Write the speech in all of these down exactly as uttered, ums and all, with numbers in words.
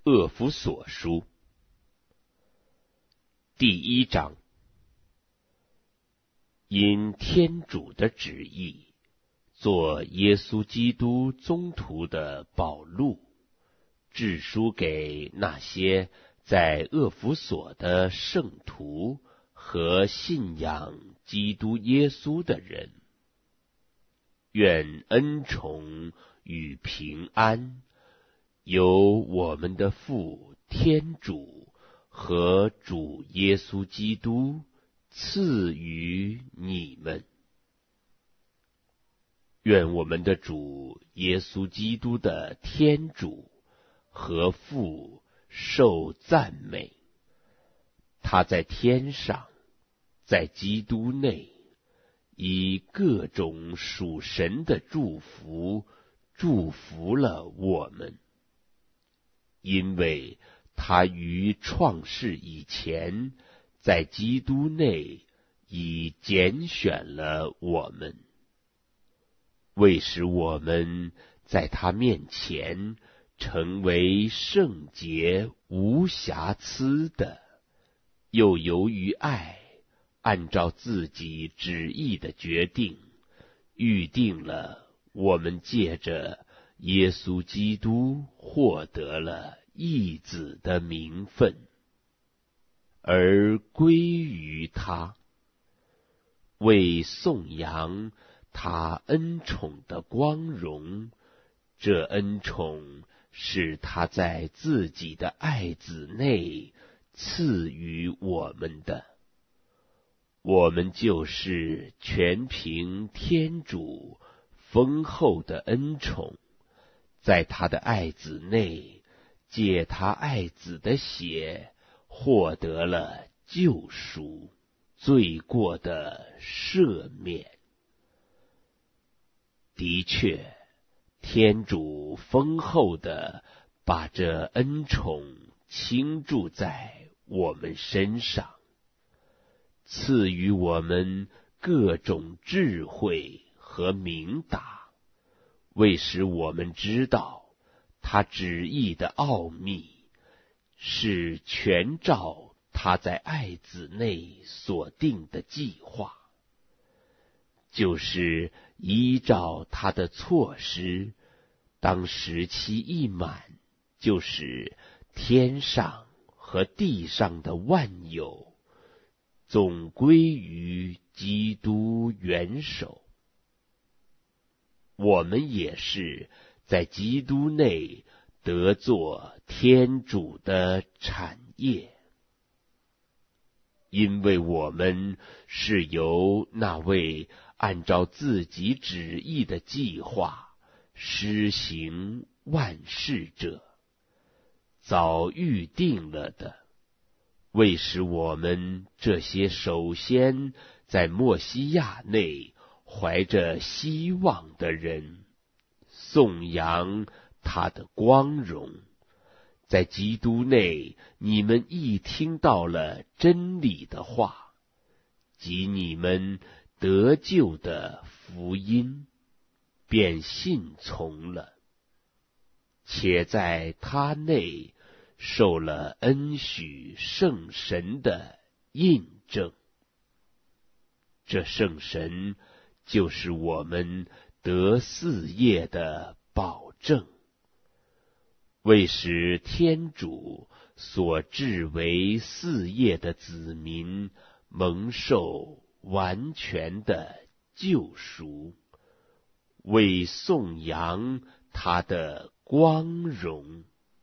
厄弗所书第一章，因天主的旨意，做耶稣基督宗徒的保禄，致书给那些在厄弗所的圣徒和信仰基督耶稣的人，愿恩宠与平安由我们的父天主和主耶稣基督赐予你们。愿我们的主耶稣基督的天主和父受赞美。他在天上，在基督内，以各种属神的祝福祝福了我们，因为他于创世以前，在基督内已拣选了我们，为使我们在他面前成为圣洁无瑕疵的，又由于爱，按照自己旨意的决定，预定了我们借着耶稣基督获得了义子的名分，而归于他，为颂扬他恩宠的光荣。这恩宠是他在自己的爱子内赐予我们的，我们就是全凭天主丰厚的恩宠，在他的爱子内，借他爱子的血，获得了救赎，罪过的赦免。的确，天主丰厚地把这恩宠倾注在我们身上，赐予我们各种智慧和明达，为使我们知道他旨意的奥秘，是全照他在爱子内所定的计划，就是依照他的措施，当时期一满，就使天上和地上的万有总归于基督元首。我们也是在基督内得作天主的产业，因为我们是由那位按照自己旨意的计划施行万事者早预定了的，为使我们这些首先在默西亚内怀着希望的人，颂扬他的光荣。在基督内，你们一听到了真理的话，即你们得救的福音，便信从了，且在他内受了恩许圣神的印证。这圣神就是我们得嗣业的保证，为使天主所治为嗣业的子民蒙受完全的救赎，为颂扬他的光荣。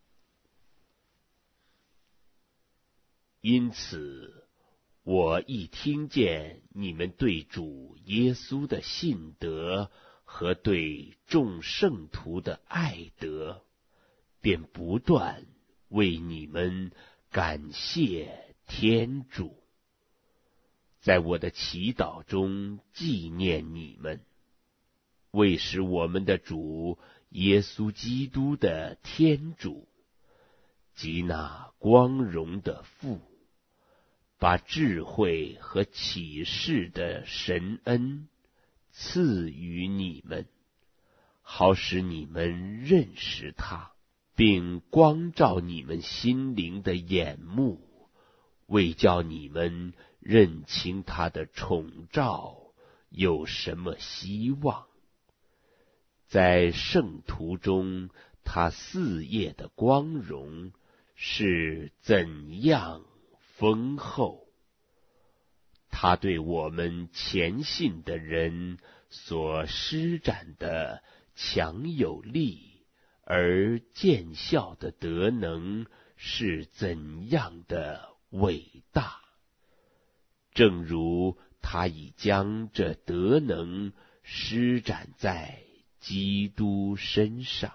因此，我一听见你们对主耶稣的信德和对众圣徒的爱德，便不断为你们感谢天主，在我的祈祷中纪念你们，为使我们的主耶稣基督的天主及那光荣的父，把智慧和启示的神恩赐予你们，好使你们认识他， 并光照你们心灵的眼目，为叫你们认清他的宠召有什么希望。在圣徒中，他四叶的光荣是怎样丰厚。他对我们虔信的人所施展的强有力而见效的德能是怎样的伟大。正如他已将这德能施展在基督身上，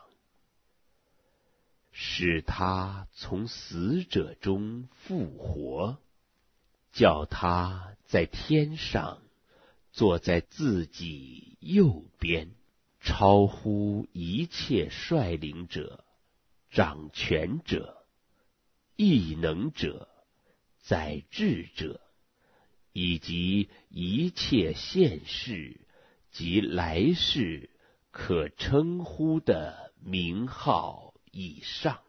使他从死者中复活，叫他在天上坐在自己右边，超乎一切率领者、掌权者、异能者、宰治者，以及一切现世及来世可称呼的名号以上，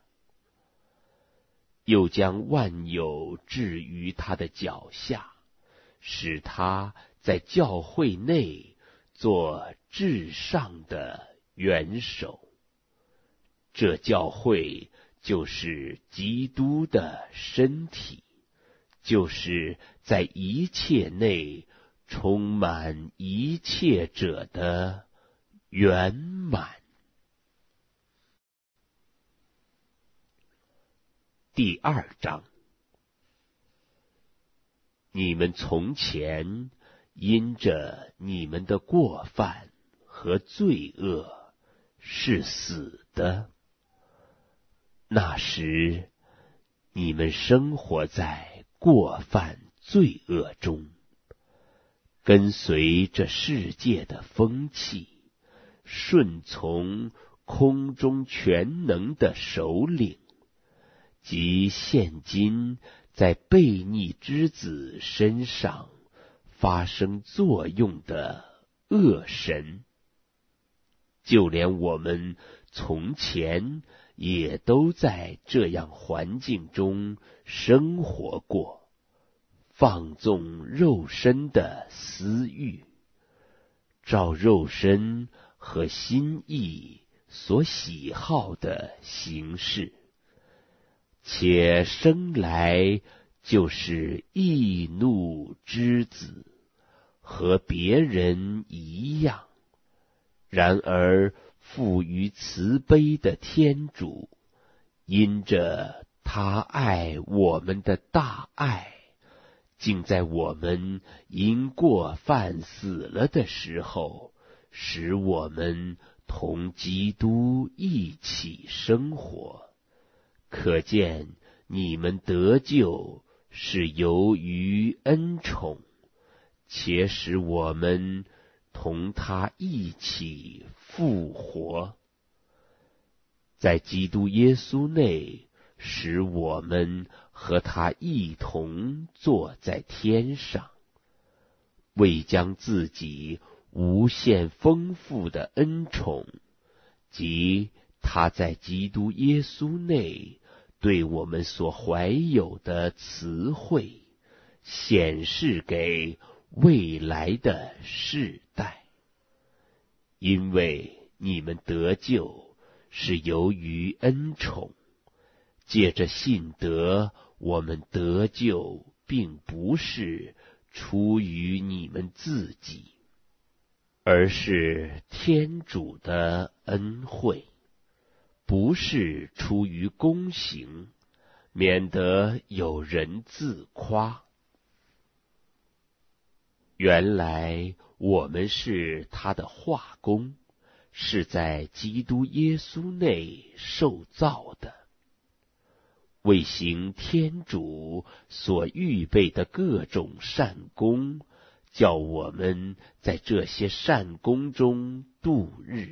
又将万有置于他的脚下，使他在教会内做至上的元首。这教会就是基督的身体，就是在一切内充满一切者的圆满。第二章，你们从前因着你们的过犯和罪恶是死的，那时你们生活在过犯罪恶中，跟随这世界的风气，顺从空中全能的首领，即现今在悖逆之子身上发生作用的恶神。就连我们从前也都在这样环境中生活过，放纵肉身的私欲，照肉身和心意所喜好的形式，且生来就是易怒之子，和别人一样。然而富于慈悲的天主，因着他爱我们的大爱，竟在我们因过犯死了的时候，使我们同基督一起生活。可见你们得救是由于恩宠，且使我们同他一起复活，在基督耶稣内，使我们和他一同坐在天上，为将自己无限丰富的恩宠，即他在基督耶稣内对我们所怀有的慈惠，显示给未来的世代。因为你们得救是由于恩宠，借着信德，我们得救并不是出于你们自己，而是天主的恩惠，不是出于功行，免得有人自夸。原来我们是他的化工，是在基督耶稣内受造的，为行天主所预备的各种善功，叫我们在这些善功中度日。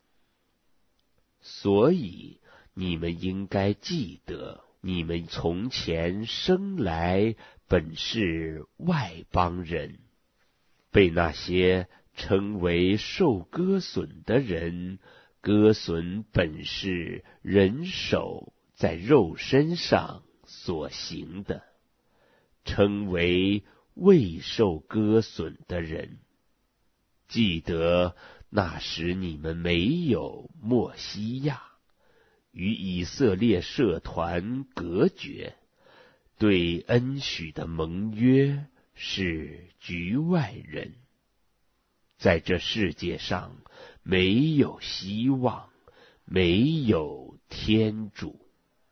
所以你们应该记得，你们从前生来本是外邦人，被那些称为受割损的人割损本是人手在肉身上所行的，称为未受割损的人。记得那时你们没有默西亚，与以色列社团隔绝，对恩许的盟约是局外人。在这世界上没有希望，没有天主。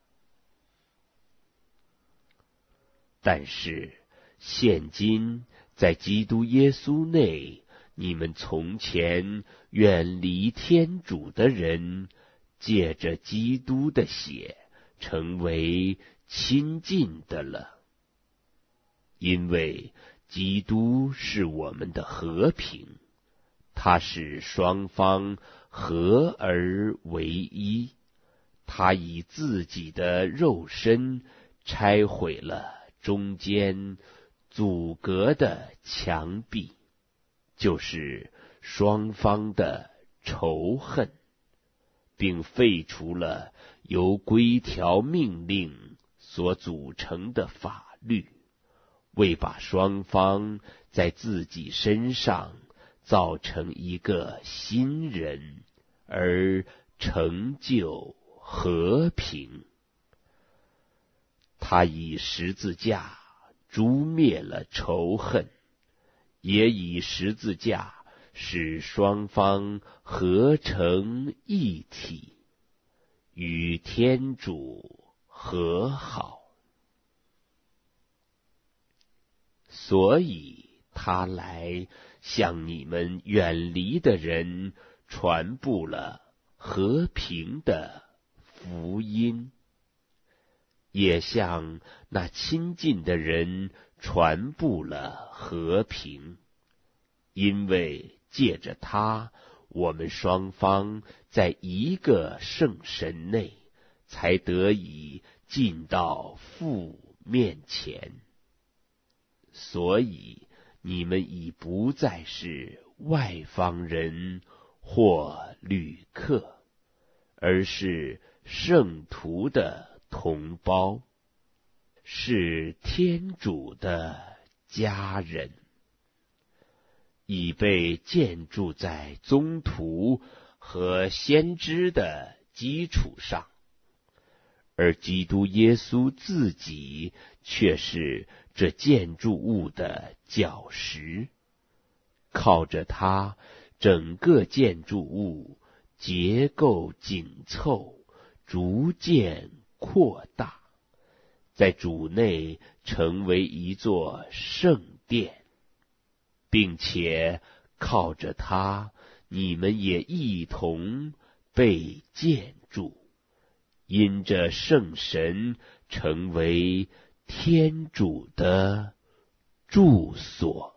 但是现今在基督耶稣内，你们从前远离天主的人，借着基督的血成为亲近的了。因为基督是我们的和平，他使双方合而为一，他以自己的肉身拆毁了中间阻隔的墙壁，就是双方的仇恨，并废除了由规条命令所组成的法律，为把双方在自己身上造成一个新人，而成就和平。他以十字架诛灭了仇恨，也以十字架使双方合成一体，与天主和好。所以他来向你们远离的人传布了和平的福音，也向那亲近的人传布了和平。因为借着他，我们双方在一个圣神内，才得以进到父面前。所以你们已不再是外方人或旅客，而是圣徒的同胞，是天主的家人，已被建筑在宗徒和先知的基础上，而基督耶稣自己却是这建筑物的脚石。靠着它，整个建筑物结构紧凑，逐渐扩大，在主内成为一座圣殿，并且靠着它，你们也一同被建筑，因着圣神成为天主的住所。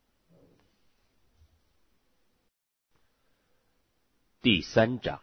第三章。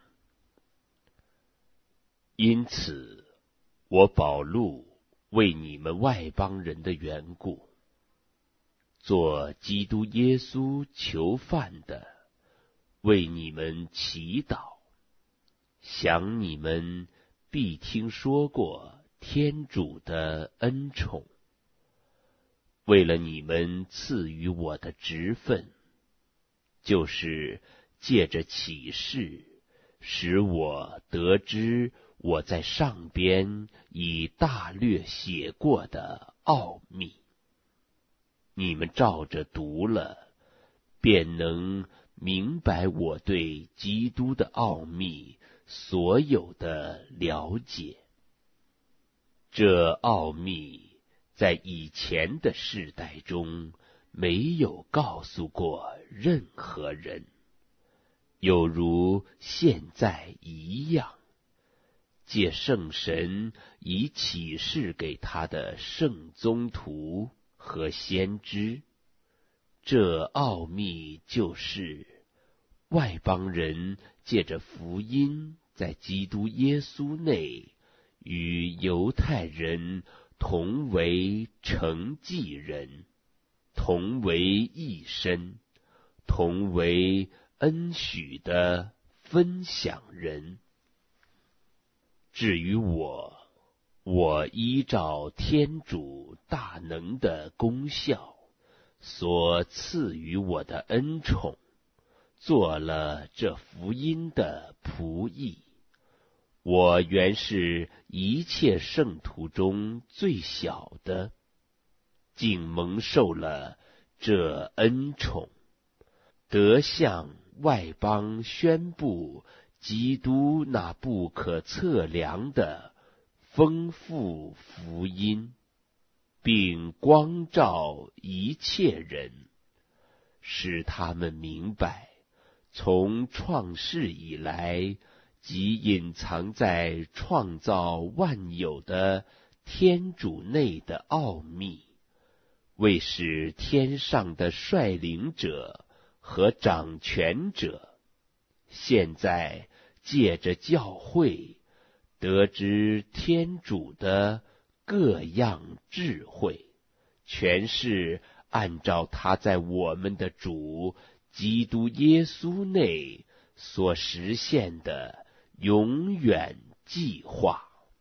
因此，我保禄为你们外邦人的缘故，做基督耶稣囚犯的，为你们祈祷，想你们必听说过天主的恩宠，为了你们赐予我的职分，就是借着启示，使我得知我在上边已大略写过的奥秘。你们照着读了，便能明白我对基督的奥秘所有的了解。这奥秘在以前的世代中没有告诉过任何人，有如现在一样，借圣神以启示给他的圣宗徒和先知。这奥秘就是外邦人借着福音，在基督耶稣内与犹太人同为承继人，同为一身，同为恩许的分享人。至于我，我依照天主大能的功效所赐予我的恩宠，做了这福音的仆役。我原是一切圣徒中最小的，竟蒙受了这恩宠，得向外邦宣布基督那不可测量的丰富福音，并光照一切人，使他们明白从创世以来即隐藏在创造万有的天主内的奥秘，为使天上的率领者和掌权者现在借着教会得知天主的各样智慧，全是按照他在我们的主基督耶稣内所实现的永远计划。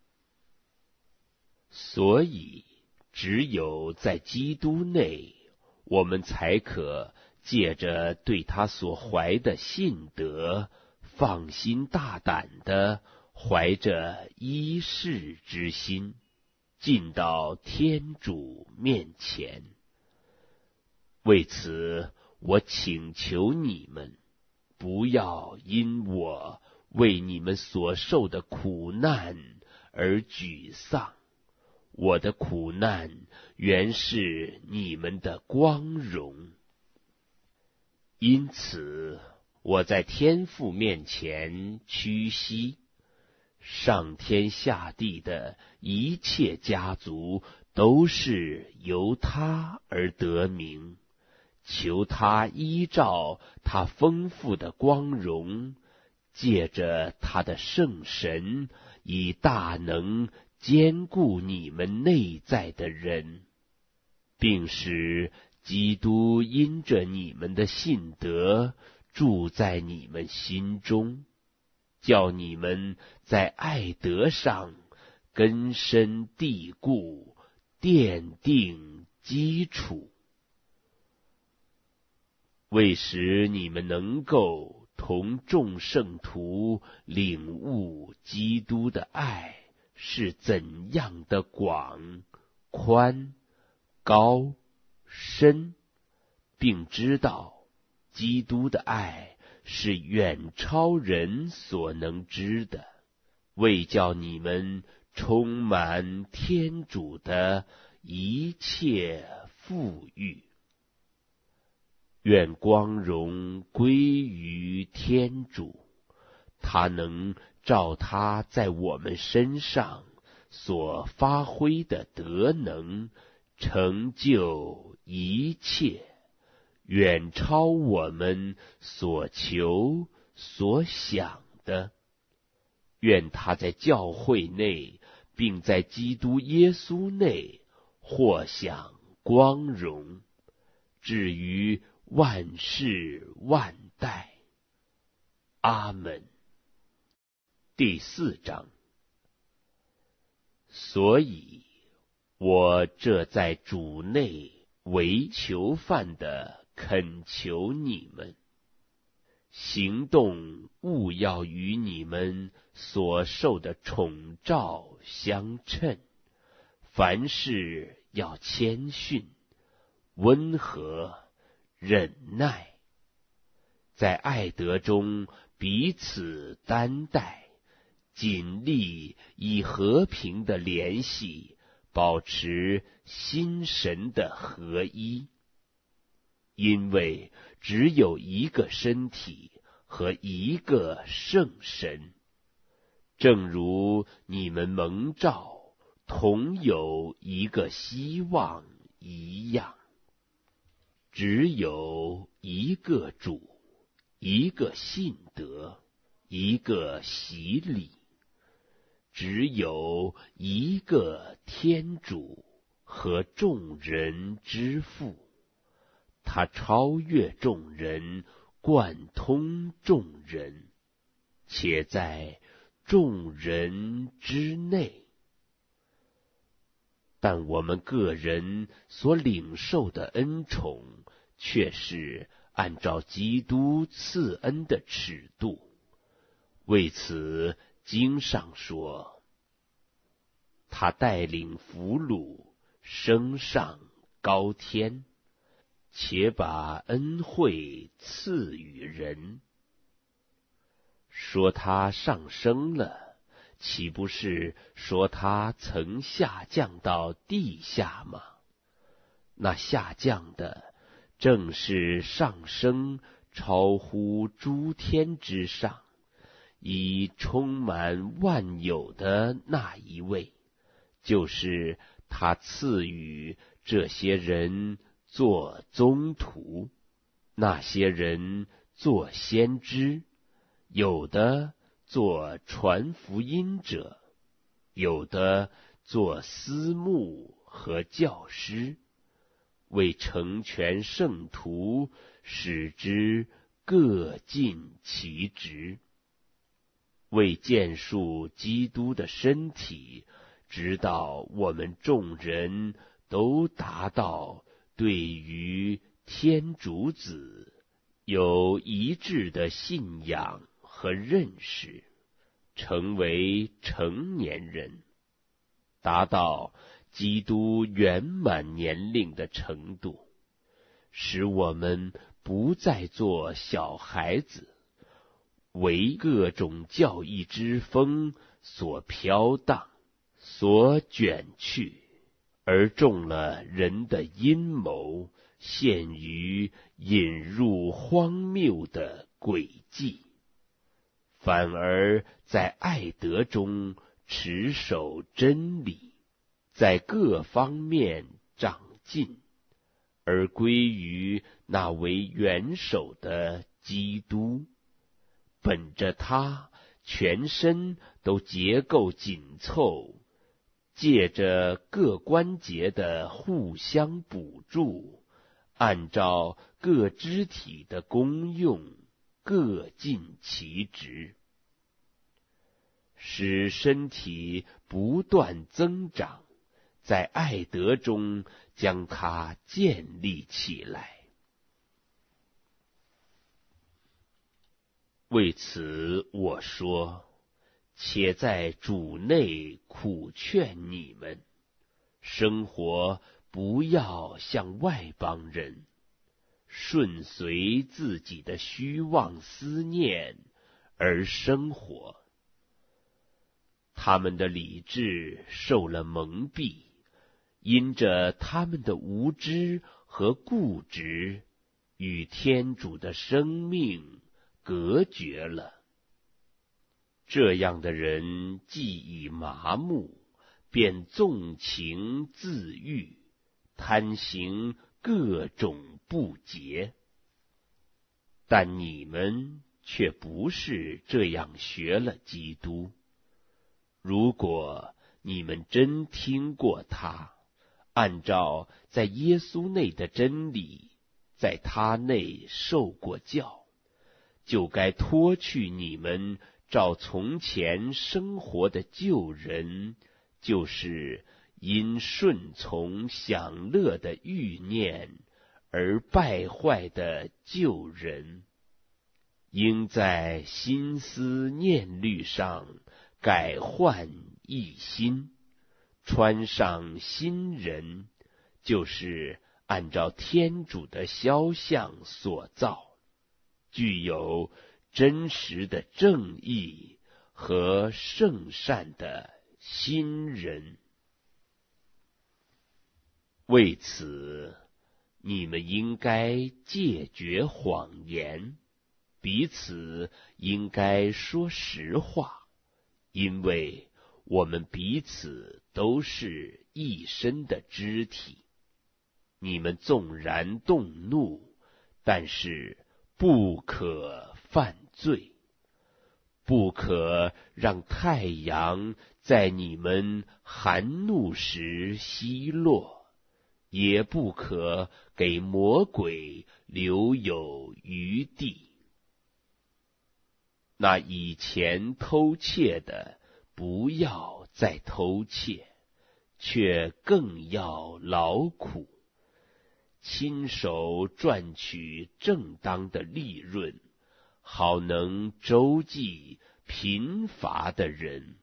所以只有在基督内，我们才可借着对他所怀的信德，放心大胆地怀着依恃之心，进到天主面前。为此，我请求你们，不要因我为你们所受的苦难而沮丧。我的苦难原是你们的光荣。因此，我在天父面前屈膝，上天下地的一切家族都是由他而得名，求他依照他丰富的光荣，借着他的圣神，以大能坚固你们内在的人，并使基督因着你们的信德住在你们心中，叫你们在爱德上根深蒂固，奠定基础，为使你们能够同众圣徒领悟基督的爱是怎样的广、宽、高、深，并知道基督的爱是远超人所能知的，为叫你们充满天主的一切富裕。愿光荣归于天主，他能照他在我们身上所发挥的德能，成就一切，远超我们所求所想的。愿他在教会内，并在基督耶稣内获享光荣，至于万世万代。阿们。第四章。所以我这在主内为囚犯的恳求你们，行动务要与你们所受的宠召相称，凡事要谦逊、温和、忍耐，在爱德中彼此担待，尽力以和平的联系保持心神的合一，因为只有一个身体和一个圣神，正如你们蒙召同有一个希望一样。只有一个主，一个信德，一个洗礼，只有一个天主和众人之父，他超越众人，贯通众人， 且在众人之内。但我们个人所领受的恩宠，却是按照基督赐恩的尺度。为此，经上说，他带领俘虏升上高天，且把恩惠赐予人。说他上升了，岂不是说他曾下降到地下吗？那下降的，正是上升超乎诸天之上，以充满万有的那一位，就是他赐予这些人做宗徒，那些人做先知，有的做传福音者，有的做司牧和教师，为成全圣徒，使之各尽其职，为建树基督的身体，直到我们众人都达到对于天主子有一致的信仰和认识，成为成年人，达到基督圆满年龄的程度，使我们不再做小孩子，为各种教义之风所飘荡，所卷去，而中了人的阴谋，陷于引入荒谬的诡计，反而在爱德中持守真理，在各方面长进，而归于那为元首的基督。本着他全身都结构紧凑，借着各关节的互相补助，按照各肢体的功用，各尽其职，使身体不断增长，在爱德中将它建立起来。为此我说，且在主内苦劝你们，生活不要像外邦人，顺随自己的虚妄思念而生活。他们的理智受了蒙蔽，因着他们的无知和固执，与天主的生命隔绝了。这样的人既已麻木，便纵情自欲，贪行各种不洁。但你们却不是这样学了基督。如果你们真听过他，按照在耶稣内的真理，在他内受过教，就该脱去你们照从前生活的旧人，就是因顺从享乐的欲念而败坏的旧人，应在心思念虑上改换一心，穿上新人，就是按照天主的肖像所造，具有真实的正义和圣善的新人。为此，你们应该戒绝谎言，彼此应该说实话，因为我们彼此都是一身的肢体。你们纵然动怒，但是不可犯罪，不可让太阳在你们含怒时西落，也不可给魔鬼留有余地。 那以前偷窃的，不要再偷窃，却更要劳苦，亲手赚取正当的利润，好能周济贫乏的人。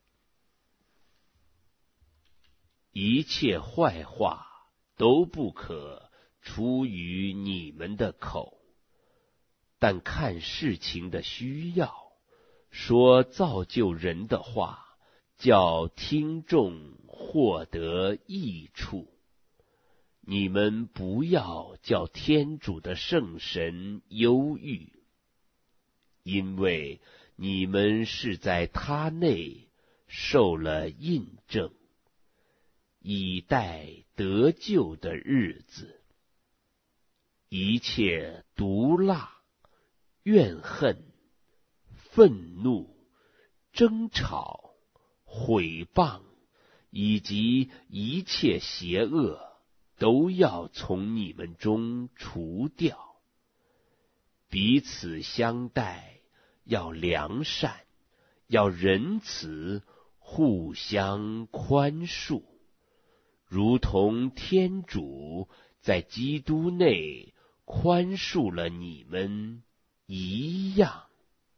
一切坏话都不可出于你们的口，但看事情的需要，说造就人的话，叫听众获得益处。你们不要叫天主的圣神忧郁，因为你们是在他内受了印证，以待得救的日子。一切毒辣、怨恨、愤怒、争吵、毁谤，以及一切邪恶，都要从你们中除掉。彼此相待，要良善，要仁慈，互相宽恕，如同天主在基督内宽恕了你们一样。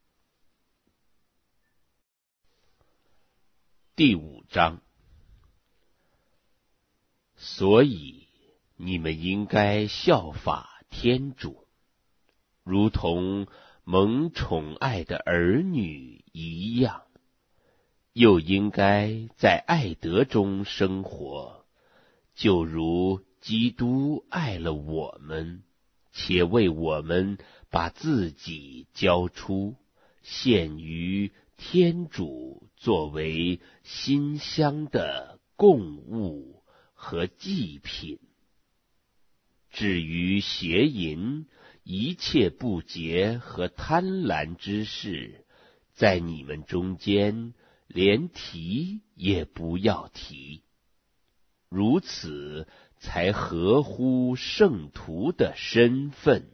第五章。所以你们应该效法天主，如同蒙宠爱的儿女一样，又应该在爱德中生活，就如基督爱了我们，且为我们把自己交出，献于天主作为馨香的供物和祭品。至于邪淫，一切不洁和贪婪之事，在你们中间连提也不要提，如此才合乎圣徒的身份。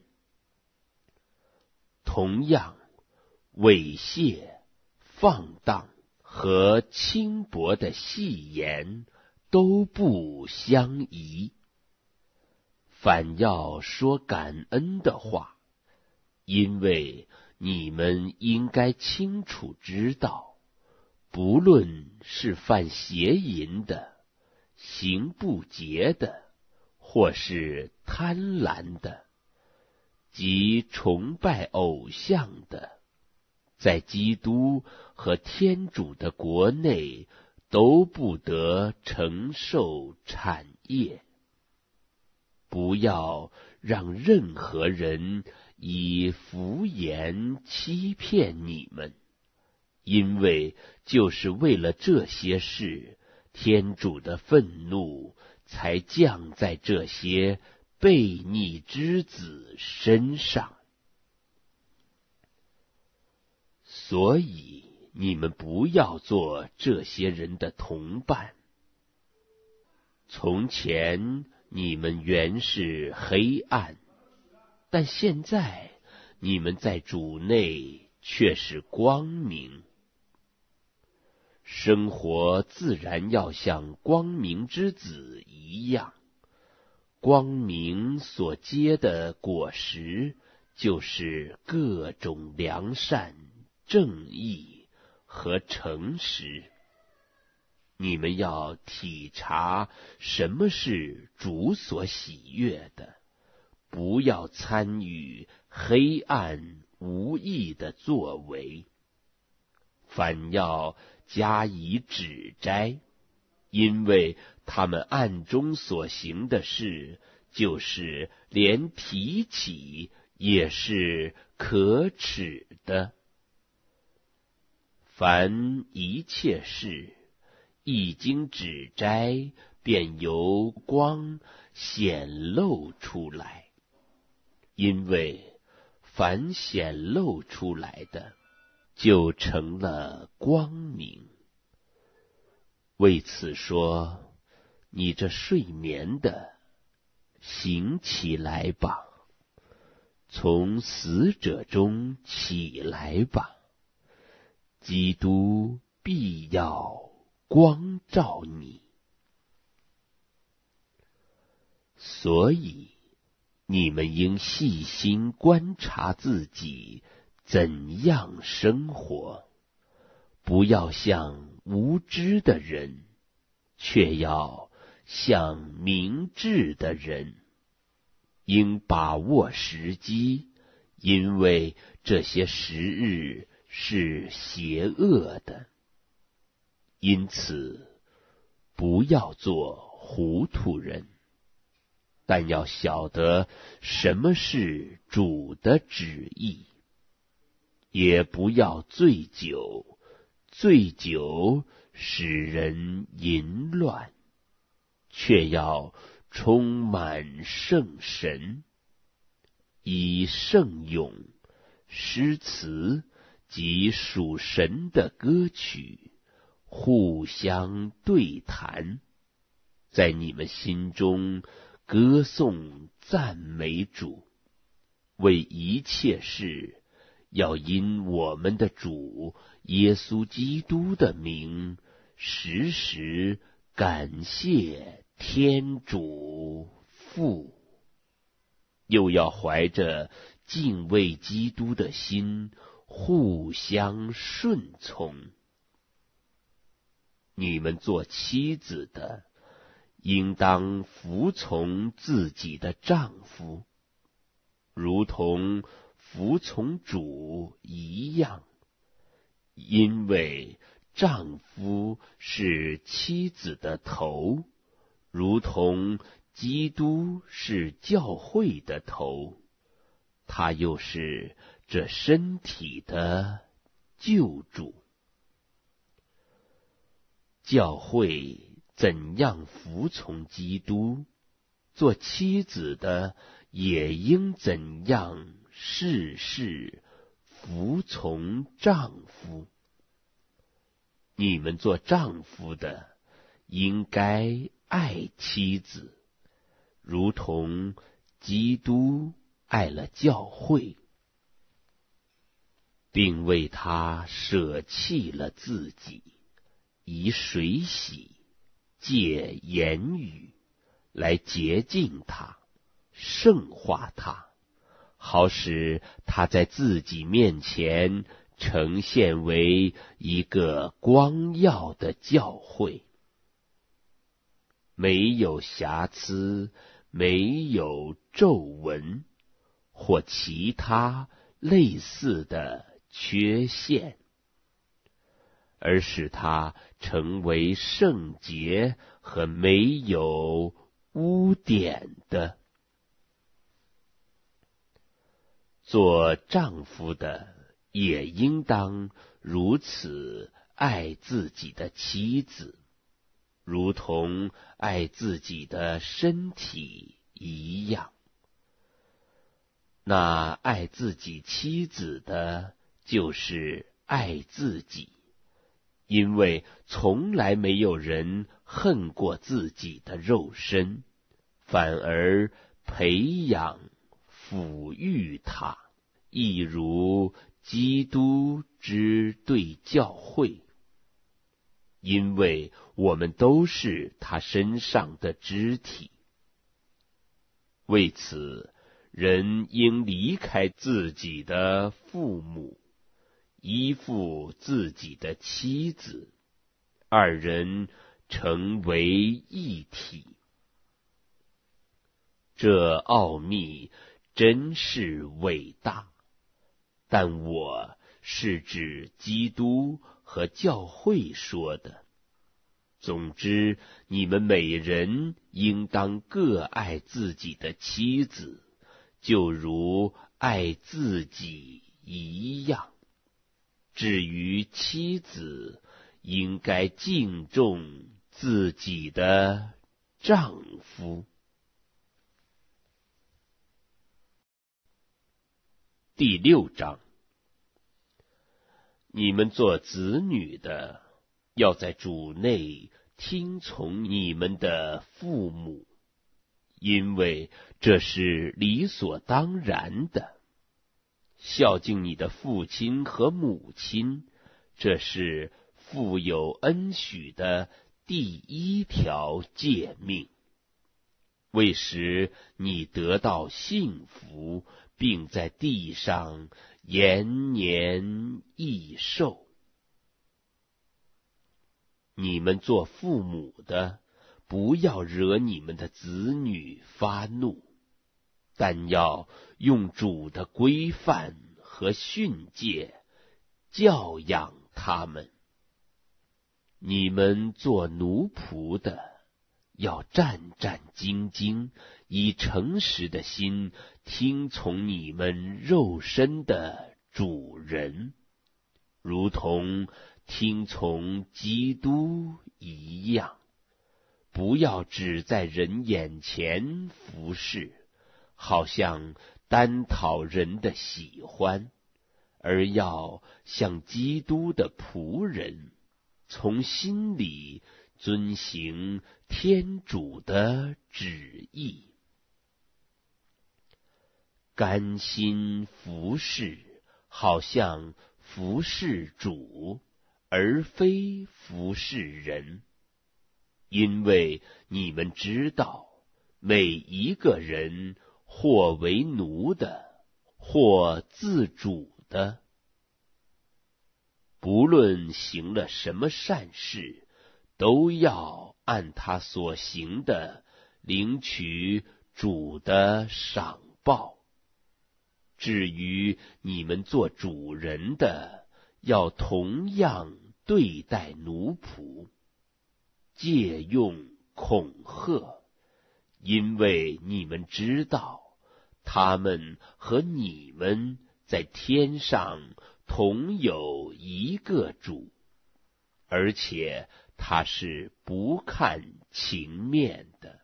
同样，猥亵、放荡和轻薄的戏言都不相宜，反要说感恩的话，因为你们应该清楚知道，不论是犯邪淫的、行不洁的，或是贪婪的，即崇拜偶像的，在基督和天主的国内都不得承受产业。不要让任何人以浮言欺骗你们，因为就是为了这些事，天主的愤怒才降在这些悖逆之子身上。所以你们不要做这些人的同伴。从前你们原是黑暗，但现在你们在主内却是光明。生活自然要像光明之子一样，光明所结的果实，就是各种良善、正义和诚实。你们要体察什么是主所喜悦的，不要参与黑暗无益的作为，反要加以指摘，因为他们暗中所行的事，就是连提起也是可耻的。凡一切事，一经指摘，便由光显露出来，因为凡显露出来的，就成了光明。为此说，你这睡眠的，醒起来吧，从死者中起来吧， 基督必要光照你。所以你们应细心观察自己怎样生活，不要像无知的人，却要像明智的人。应把握时机，因为这些时日是邪恶的。因此，不要做糊涂人，但要晓得什么是主的旨意。也不要醉酒，醉酒使人淫乱，却要充满圣神，以圣咏、诗词及属神的歌曲互相对谈，在你们心中歌颂赞美主。为一切事要因我们的主耶稣基督的名，时时感谢天主父。又要怀着敬畏基督的心，互相顺从。你们做妻子的，应当服从自己的丈夫，如同服从主一样，因为丈夫是妻子的头，如同基督是教会的头，他又是这身体的救主。教会怎样服从基督，做妻子的也应怎样事事服从丈夫。你们做丈夫的，应该爱妻子，如同基督爱了教会，并为他舍弃了自己，以水洗，借言语来洁净他，圣化他，好使他在自己面前呈现为一个光耀的教会，没有瑕疵，没有皱纹或其他类似的缺陷，而使它成为圣洁和没有污点的。做丈夫的也应当如此爱自己的妻子，如同爱自己的身体一样。那爱自己妻子的，就是爱自己，因为从来没有人恨过自己的肉身，反而培养抚育它，亦如基督之对教会，因为我们都是他身上的肢体。为此，人应离开自己的父母，依附自己的妻子，二人成为一体。这奥秘真是伟大，但我是指基督和教会说的。总之，你们每人应当各爱自己的妻子，就如爱自己一样。至于妻子，应该敬重自己的丈夫。第六章，你们做子女的，要在主内听从你们的父母，因为这是理所当然的。孝敬你的父亲和母亲， 这是富有恩许的第一条诫命，为使你得到幸福，并在地上延年益寿。你们做父母的，不要惹你们的子女发怒，但要用主的规范和训诫教养他们。你们做奴仆的，要战战兢兢，以诚实的心听从你们肉身的主人，如同听从基督一样。不要只在人眼前服侍，好像单讨人的喜欢，而要像基督的仆人，从心里遵行天主的旨意，甘心服侍，好像服侍主，而非服侍人。因为你们知道，每一个人或为奴的，或自主的，不论行了什么善事，都要按他所行的领取主的赏报。至于你们做主人的，要同样对待奴仆，借用恐吓，因为你们知道，他们和你们在天上同有一个主，而且他是不看情面的。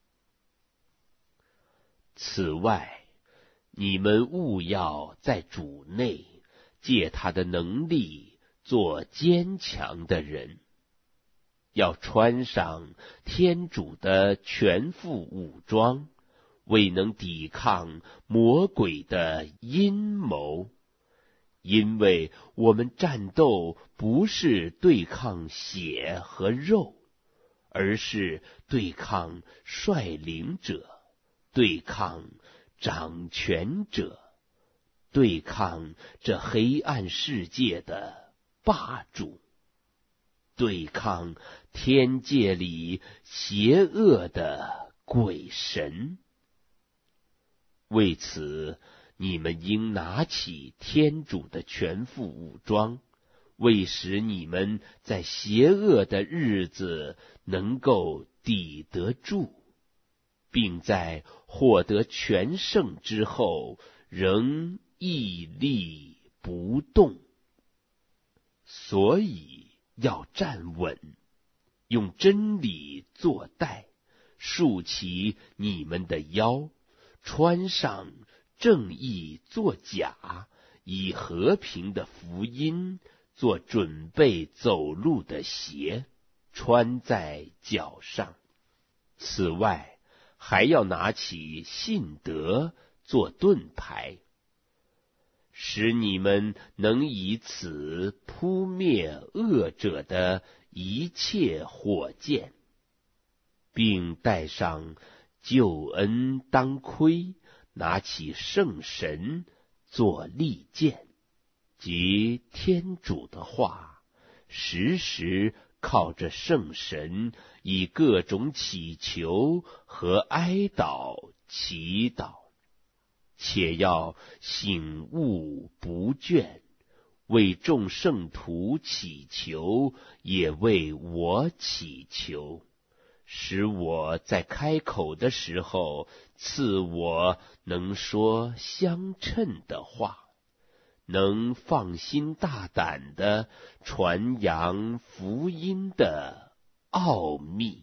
此外，你们务要在主内借他的能力做坚强的人，要穿上天主的全副武装，为能抵抗魔鬼的阴谋。因为我们战斗不是对抗血和肉，而是对抗率领者，对抗掌权者，对抗这黑暗世界的霸主，对抗天界里邪恶的鬼神。为此，你们应拿起天主的全副武装，为使你们在邪恶的日子能够抵得住，并在获得全胜之后仍屹立不动。所以要站稳，用真理作带，束起你们的腰，穿上正义作甲，以和平的福音做准备走路的鞋，穿在脚上。此外，还要拿起信德做盾牌，使你们能以此扑灭恶者的一切火箭，并带上救恩当盔，拿起圣神做利剑，即天主的话，时时靠着圣神，以各种祈求和哀悼祈祷，且要醒悟不倦，为众圣徒祈求，也为我祈求，使我在开口的时候赐我能说相称的话，能放心大胆地传扬福音的奥秘。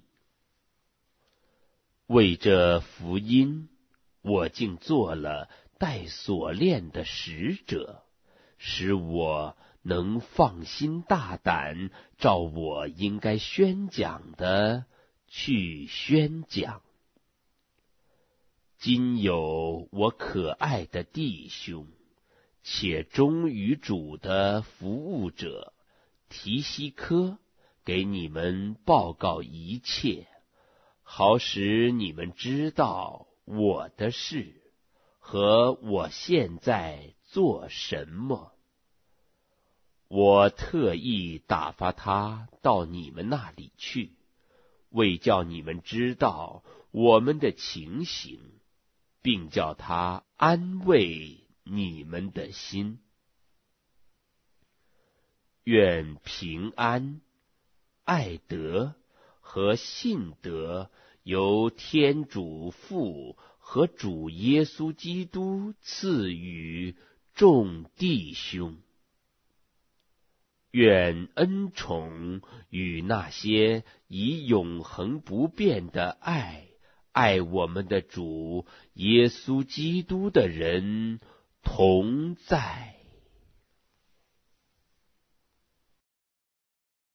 为这福音，我竟做了带锁链的使者，使我能放心大胆照我应该宣讲的去宣讲。今有我可爱的弟兄，且忠于主的服务者， 提西科给你们报告一切，好使你们知道我的事和我现在做什么。我特意打发他到你们那里去，为叫你们知道我们的情形，并叫他安慰你们的心。愿平安、爱德和信德由天主父和主耶稣基督赐予众弟兄。愿恩宠与那些以永恒不变的爱爱我们的主耶稣基督的人同在。